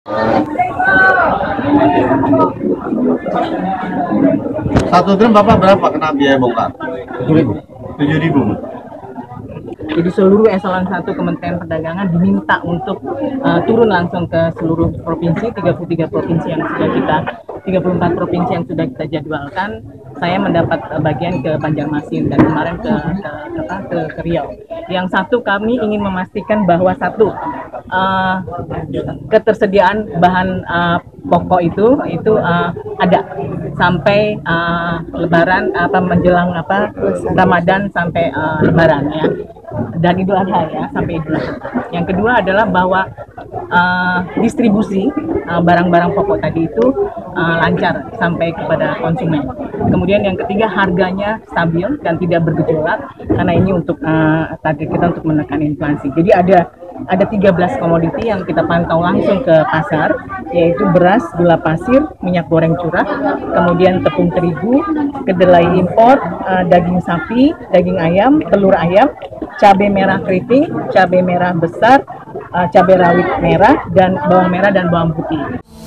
Satu drum Bapak berapa kena biaya bongkar? 7.000. Jadi seluruh eselon 1 Kementerian Perdagangan diminta untuk turun langsung ke seluruh provinsi, 33 provinsi yang sudah kita 34 provinsi yang sudah kita jadwalkan. Saya mendapat bagian ke Banjarmasin dan kemarin ke Riau. Yang satu, kami ingin memastikan bahwa satu, ketersediaan bahan pokok itu ada sampai Lebaran menjelang Ramadan sampai Lebaran ya, dan Idul Adha ya, sampai Idul Adha. Yang kedua adalah bahwa distribusi barang-barang pokok tadi itu lancar sampai kepada konsumen. Kemudian yang ketiga, harganya stabil dan tidak bergejolak, karena ini untuk target kita untuk menekan inflasi. Jadi ada 13 komoditi yang kita pantau langsung ke pasar, yaitu beras, gula pasir, minyak goreng curah, kemudian tepung terigu, kedelai impor, daging sapi, daging ayam, telur ayam, cabai merah keriting, cabai merah besar, cabai rawit merah, dan bawang merah dan bawang putih.